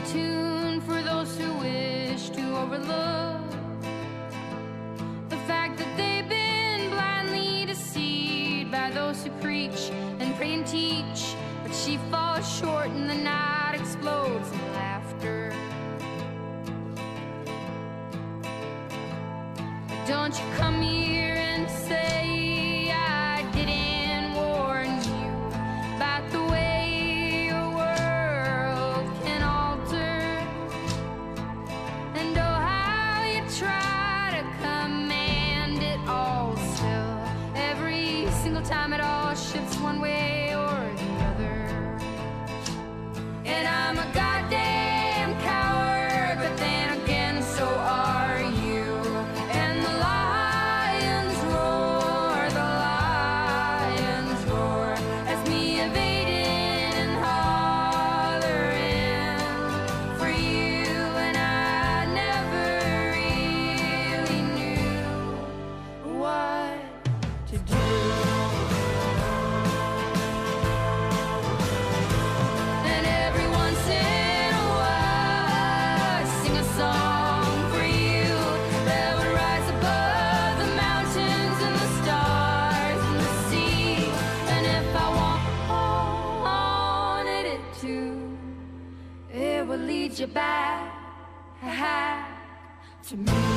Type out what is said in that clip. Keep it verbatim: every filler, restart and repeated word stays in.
tune for those who wish to overlook the fact that they've been blindly deceived by those who preach and pray and teach. But she falls short and the night explodes in laughter. Don't you come here and say I didn't warn you about the way your world can alter, and oh how you try to command it all. Still, every single time it all shifts one way or the other. And I'm a goddamn coward, but then again so are you. And the lions roar, the lions roar, as me evading and hollering for you. And I never really knew what to do. And every once in a while I sing a song for you that would rise above the mountains and the stars and the sea. And if I wanted it to, it would lead you back to me.